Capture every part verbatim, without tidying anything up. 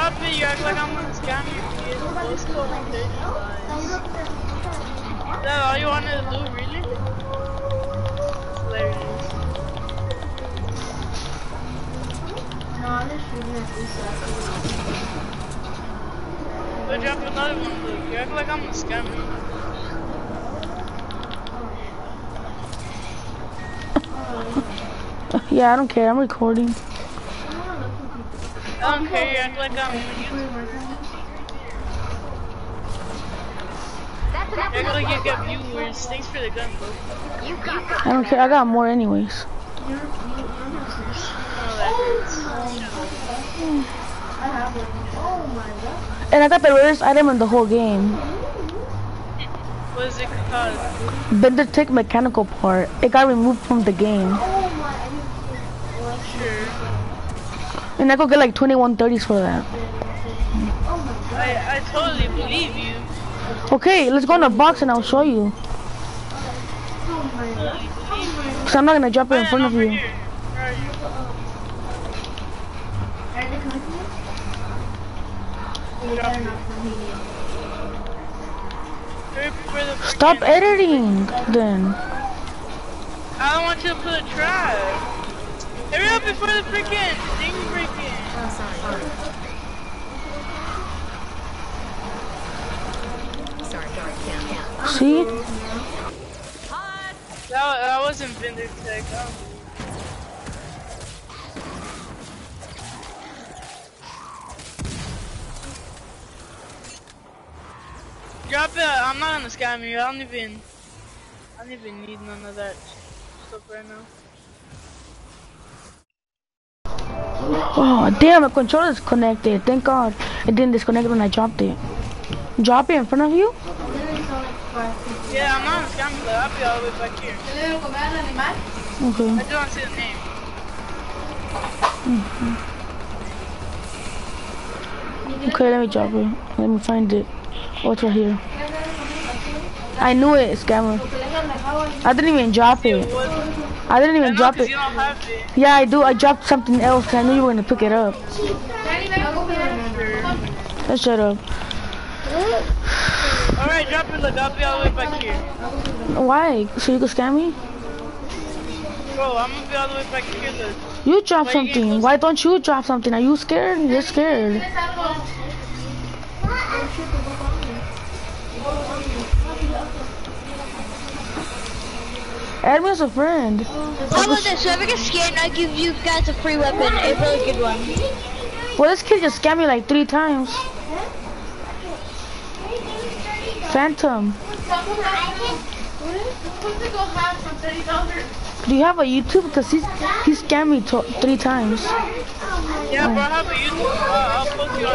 drop it, you act like I'm gonna scam you. Let's go on thirty lives. Is that all you wanted to do, really? It's hilarious. No, I'm just shooting at these Go drop another one, look. You act like I'm gonna scam you. Yeah, I don't care. I'm recording. I don't care. You act like I'm. You act like you get viewers. Thanks for the gun, bro. I don't care. I got more anyways. Oh, that hurts. And I got the rarest item in the whole game. What is it called? Bender Tick mechanical part. It got removed from the game. Sure. And I could get like twenty-one thirties for that. I, I totally believe you. Okay, let's go in the box and I'll show you. Cause I'm not gonna drop it in front of you. Stop editing, then. I don't want you to put a trap. Hurry up before the freaking thing breaking. Oh, sorry. Sorry, sorry, can't, can't. See? That, that wasn't Bender Tech. Oh. Drop it. I'm not gonna scam you. I don't even. I don't even need none of that stuff right now. Oh damn! My controller's connected. Thank God it didn't disconnect when I dropped it. Drop it in front of you. Yeah, I'm not gonna scam you. I'll be all the way back here. Okay. I just don't see the name. Mm-hmm. Okay, let me drop it. Let me find it. Oh, it's right here. I knew it, scammer. I didn't even drop it. I didn't even I know, drop it. You don't have it. Yeah, I do. I dropped something else because I knew you were gonna pick it up. Let's shut up. Alright, drop it. Look, I'll be all the way back here. Why? So you can scam me? Bro, I'm gonna be all the way back here. Look. You drop Why something. Why don't you drop something? Are you scared? You're scared. Add me as a friend. How about this? Whoever gets scared, I give you guys a free weapon, a really good one. Well, this kid just scammed me like three times. Phantom. Do you have a YouTube? Because he's he scammed me to three times. Yeah, bro, I have a YouTube. Uh, I'll post you on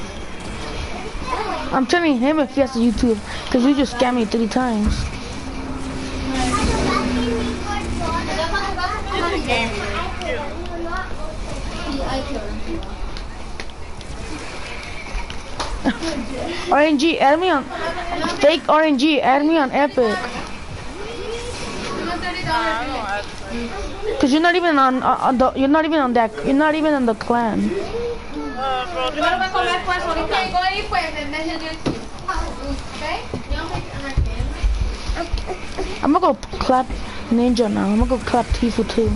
it. I'm telling him if he has a YouTube, because you just scammed me three times. It's a game. R N G, add me on fake R N G, add me on Epic. Cause you're not even on, uh, on the, you're not even on that, you're not even on the clan. Uh, bro, I'm gonna go clap Ninja now. I'm gonna go clap Tifu too.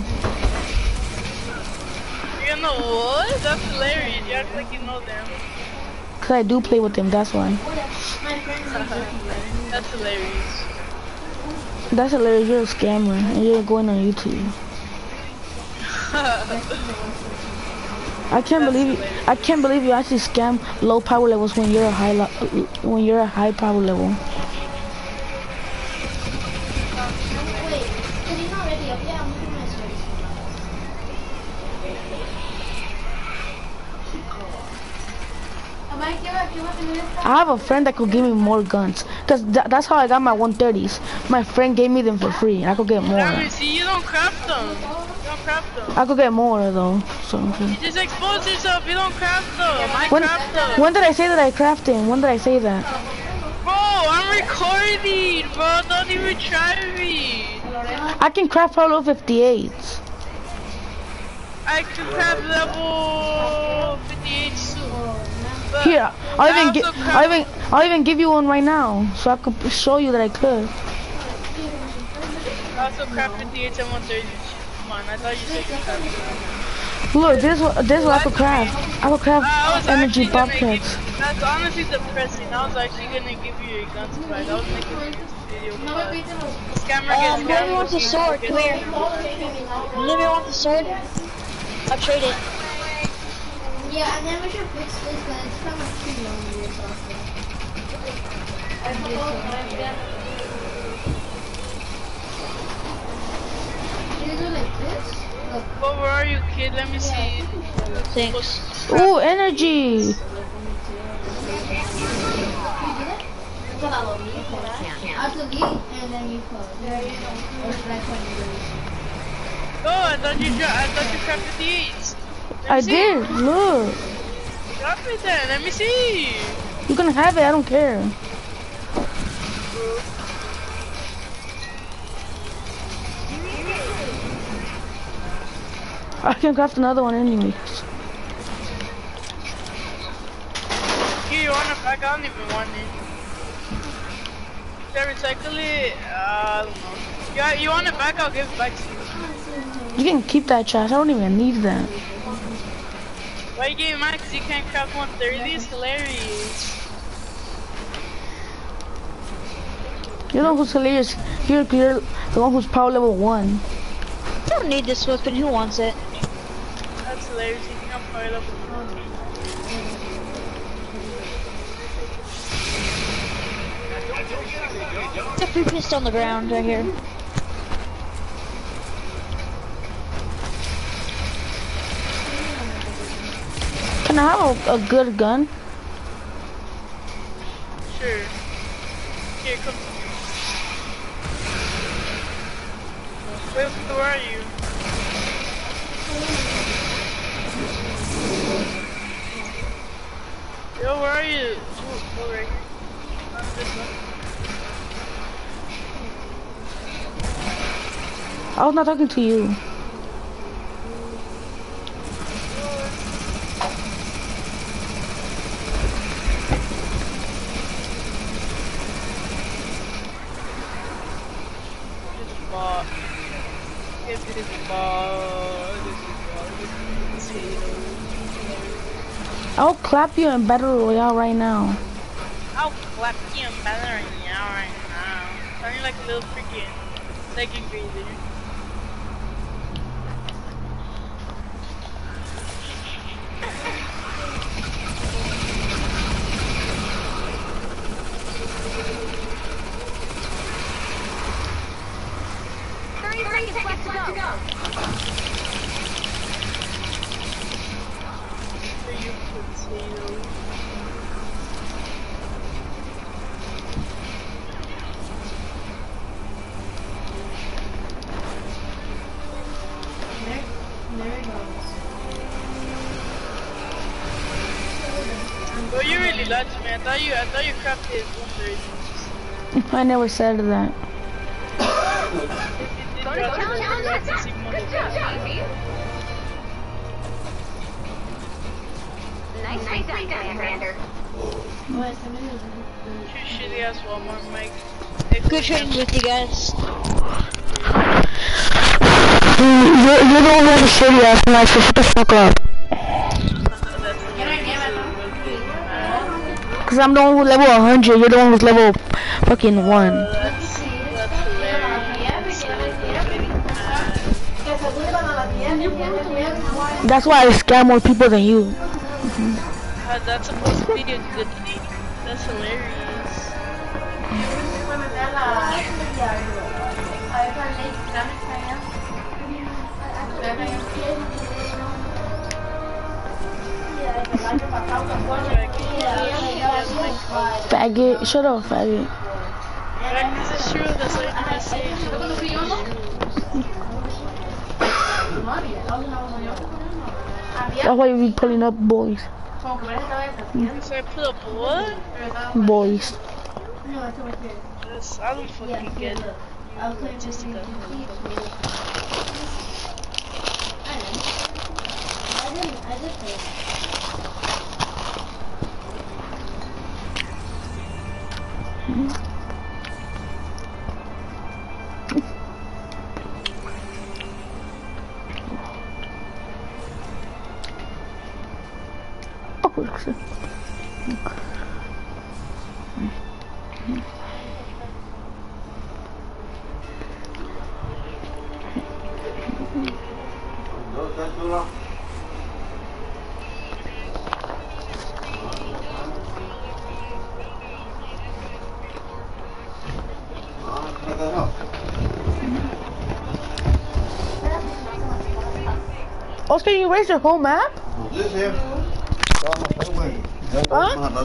You know what? That's hilarious. You act like you know them. Cause I do play with them, that's why. That's hilarious. That's hilarious, you're a scammer and you're going on YouTube. I can't That's believe you, hilarious. I can't believe you actually scam low power levels when you're a high lo when you're a high power level. I have a friend that could give me more guns. Cause th that's how I got my one thirties. My friend gave me them for free. I could get more. Let me see, you don't craft them. You don't craft them. I could get more though. So You just expose yourself. You don't craft them. I when, craft them. when did I say that I crafted? When did I say that? Bro, I'm recording, bro. Don't even try me. I can craft Halo fifty-eights. I can craft level fifty-eight soon. I'll I even, gi also I'll even, I'll even give you one right now, so I could show you that I could. I also crafted the H M one thirty. Come on, I thought you said you crafted. Look, this what this what I could craft. I could craft I was energy actually gonna give. bobcats. That's honestly depressing. I was actually gonna give you a gun surprise. I was making this video. But scammer gets Um, whoever scammed. wants a sword, come here. Whoever wants a sword, I'll trade it. Yeah, and then we should fix this because it's kind of too lonely or something. Should we do like this? Look. But where are you, kid? Let me see. Thanks. Ooh, energy. I'll delete and then you close. Or should I put it? Oh, I thought you dra- I thought you crafted the eights. I did. Look, Drop it then. Let me see. you can have it. I don't care. I can craft another one anyways. Here, you want it back? I don't even want it. Should I recycle it? Uh, I don't know. Yeah, you want it back? I'll give it back to you. You can keep that trash. I don't even need that. Why you giving mine? Cause you can't craft one thirty? It's hilarious. You're the one who's hilarious. You're, you're the one who's power level one. I don't need this weapon, who wants it? That's hilarious. You think I'm power level one? There's a free pistol on the ground right here. Can I have a, a good gun? Sure. Here, come to me. Wait, where are you? Yo, where are you? Ooh, over here. On this one. I was not talking to you. Ball. Give me this ball. This ball. This potato. I'll clap you in Battle Royale right now. I'll clap you in battle right now, right now. Sounding like a little freaking second grader. thirty seconds left to go. For you, potato. There, there it goes. Oh, you really lied to me. I thought you, I thought you crafted one thirty. I never said that. Go to Nice, nice, nice, Commander. shitty ass Walmart mic. Good trading with you guys. You're, you're the one who has a shitty ass mic, so shut the fuck up. Cause I'm the one who's level one hundred, you're the one who's level fucking one. That's, that's hilarious. That's why I scam more people than you. Uh, that's supposed to be a good thing. That's hilarious. Faggot, shut up, faggot. Like, this is true, that's what I'm gonna say. That's why you be pulling up boys. So I put up what? Boys. This, I don't fucking get it. Just go. Oh, look. Oscar, you erased your whole map? This here. Huh?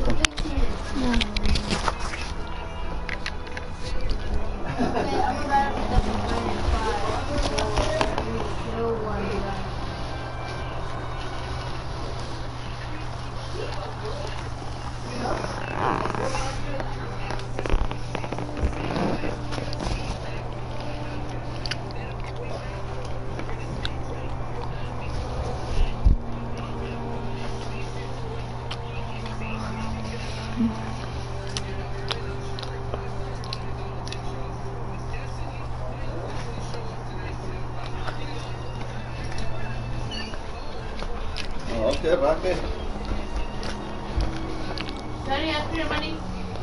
Okay, Rocky. Daddy, ask for your money.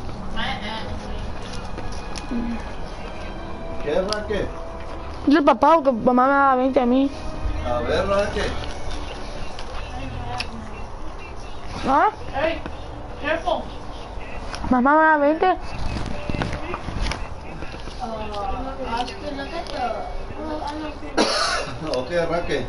¿Qué, Rocky? Dile al papá que mamá me da veinte a mí. A ver, Rocky. ¿Ah? Hey, careful. Mamá me da veinte. Uh, Austin, look at the. Oh, I don't know. Okay, Rocky.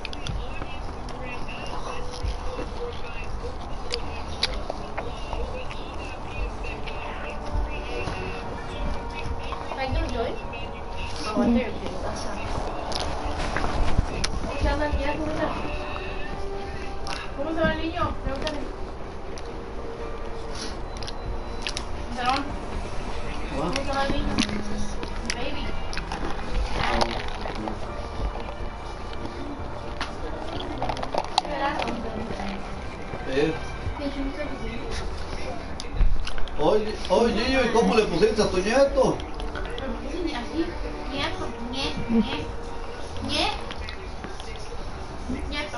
Like, don't join. Oh, I there. That's not. ¿Cómo se llama el niño? ¿Cómo se llama? ¿Cómo se llama el niño? Pregúntale. Perdón. ¿Cómo se llama el niño? Baby. Eh. Oye, oye, Gillo, ¿y cómo le pusiste a tu nieto? Así, nieto, nie, nie, nie, nieto.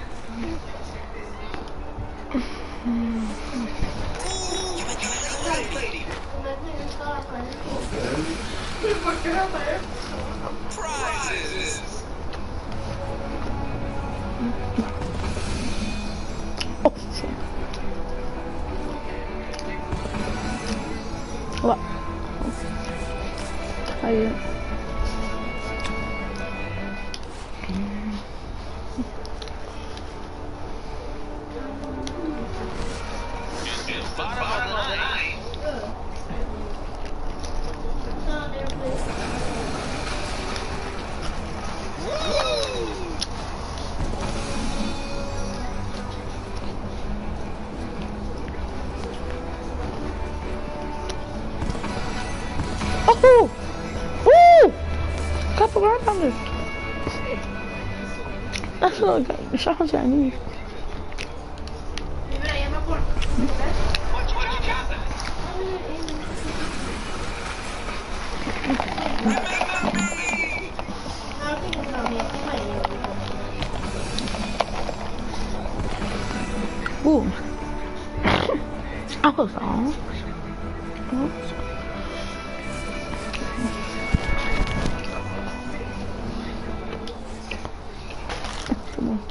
¿Por qué no aparece? Oh, shit. What? Ahí. Oh! Woo! Couple ground pounders. That's what I got. The shots I need. Mira, ya me por. Ooh. I was on. Oops. Come on.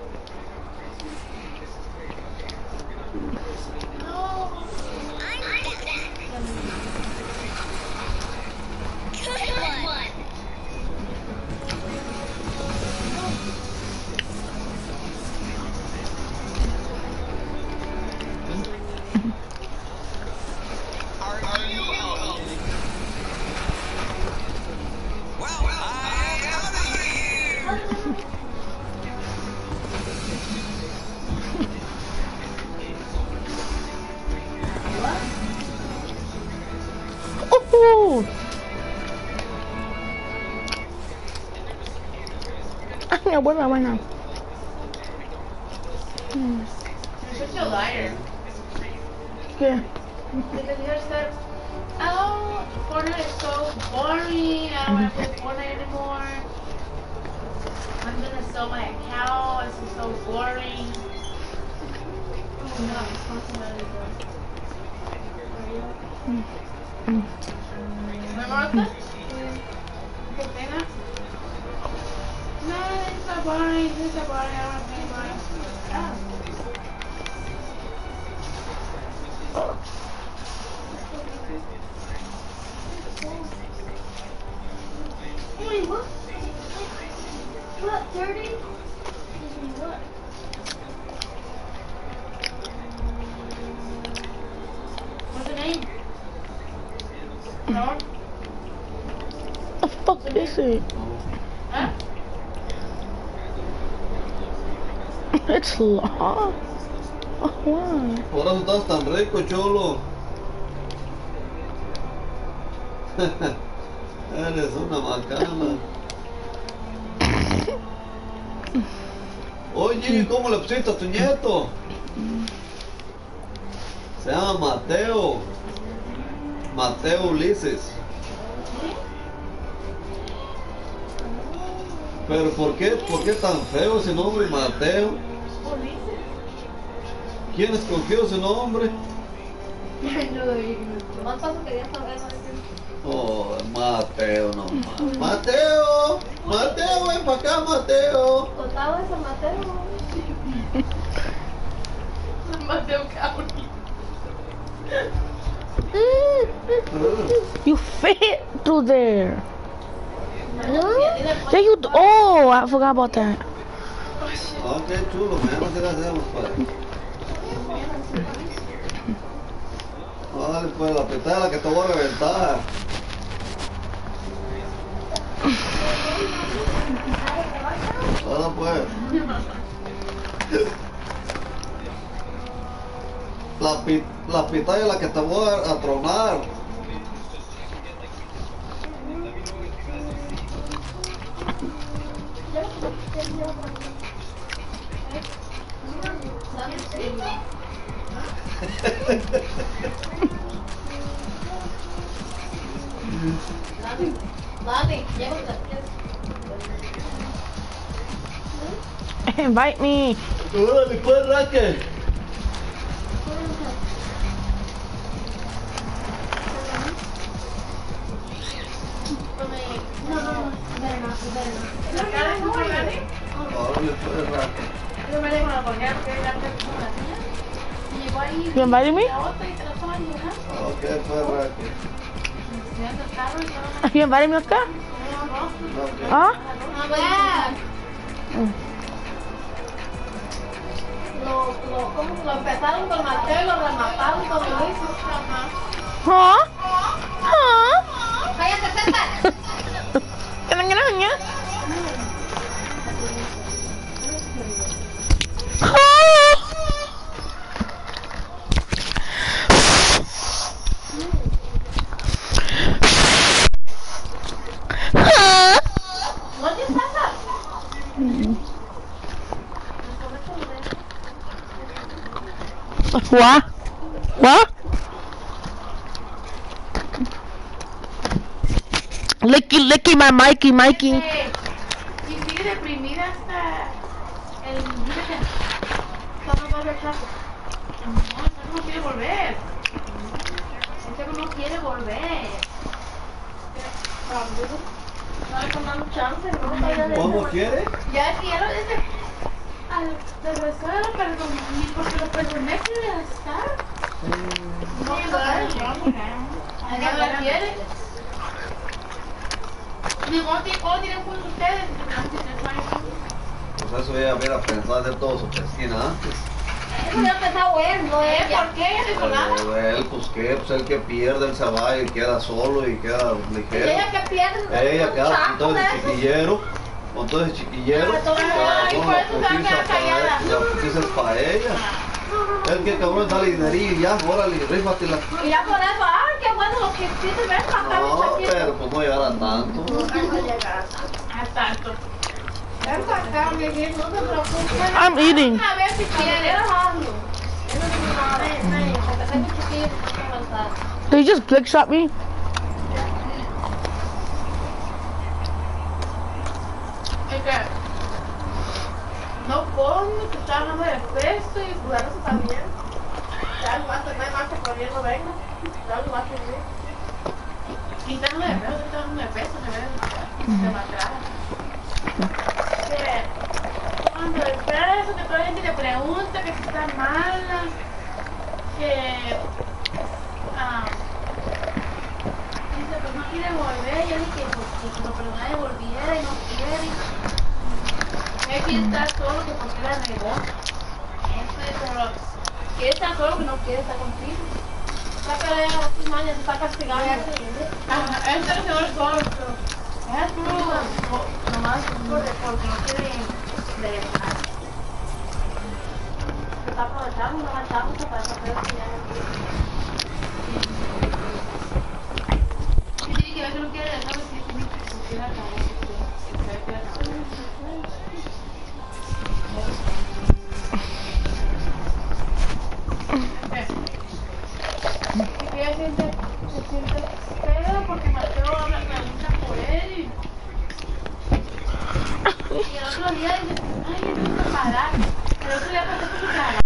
Oh! I think I won that right now. Hmm. You're such a liar. Yeah. Because you're so Oh, Fortnite is so boring. I don't want to play Fortnite anymore. I'm gonna sell my account. This is so boring. Oh, no, responsibility. ¿Me mata? ¿Qué pena? No, it's so boring. It's so boring. I don't want to play boring. Oh. Wait, what? What, thirty? What? What's the name? No? The fuck is it? Huh? It's long. Oh, wow. Por eso estás tan rico, cholo. Eres una macana. Oye, ¿cómo le pusiste a tu nieto? Se llama Mateo. Mateo Ulises. Pero ¿por qué, por qué tan feo ese nombre, Mateo? ¿Quién escogió ese nombre? Más paso quería saber. Oh, Mateo, no más. Mateo, Mateo, ven para acá, Mateo. Contaba eso, Mateo. Mateo County. You fit through there. Yeah, you. Oh, I forgot about that. Ok, chulo, mañana se la hacemos, padre. Dale, pues, la petala que te voy a reventar. Dale, pues. La, pi la pitaya es la que te voy a, a tronar. Dale, llévate. Invite me. Órale, pues, Raquel. No, no, no, better not, better not. ¿La cara es muy grande? Órale, pues, Raquel. Yo me dejo la poner porque era como la niña. Y llegó ahí. You invited me? La otra y te la estaban llevando. Ok, pues, Raquel. Enseñando el carro y todo. You invited me, Oscar? No, no. Ok. Huh? A ver. Lo, lo, ¿cómo? Lo empezaron con Mateo y lo remataron con Luis. Ajá. Huh? Huh? Cállate, César. Graña. What is that? What? What? Licky, licky, my Mikey, Mikey. Este, y sigue deprimida hasta el weekend. Solo va a ver clases. No, ese no quiere volver. Ese no quiere volver. No le están dando chance, no vaya de ¿Cómo quiere? Ya quiero desde al regresar a perdón, ni porque lo perdoné que le estar. No, claro, no la quiere. Digo, ¿cómo tienen juntos ustedes? Pues eso ella hubiera pensado hacer todo su pesquina antes. Eso lo ha pensado él, no ¿Eh? ella. ¿Por qué? ¿Ella dijo nada? Pero él, pues qué, pues el que pierde, él se va y queda solo y queda ligero. Ella que pierde. Ella queda con chaco todo de ese esos. chiquillero, con todo ese chiquillero. Ah, y por eso se va a quedar callada. La putiza es para ella. El que cabrón dale dinerillo y ya, órale, rífatela. Y ya por eso, ay, qué bueno lo que hiciste, ven para acá, No, ven pero pues no llegar a tanto. a tanto. Ven para acá, mi hijo, no te preocupes. I'm eating. A ver si quieres. Eso es una vez, porque tengo chiquillos que no avanzar. Did you just click shot me? Es que no come, te está hablando de peso y jugándose también. Ya lo vas a tener más que corriendo, venga. Ya lo vas a tener. Quitando de peso, quitando de peso, me ven demasiado. Que cuando de peso, que toda la gente le pregunta que si está mala, que ah, dice pues no quiere volver, yo dije pues que lo perdonara y volviera y no quiere. Es que está solo que porque era negocio. Eso es, pero que está solo que no quiere estar contigo. Sácale a las mañas, se está castigando. Ajá, este es el señor solo, pero es tú, nomás porque, porque no quiere regresar. Se está aprovechando, no agachando para hacer que ya no quiere. Sí, que a veces no quiere dejar de decir que quiere acabar. Que quiere acabar. Y ella siente, se siente fea porque Mateo habla, pregunta por él y, y el otro día dice, ay, es un parar. El otro día pasó con su cara.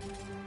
Bye.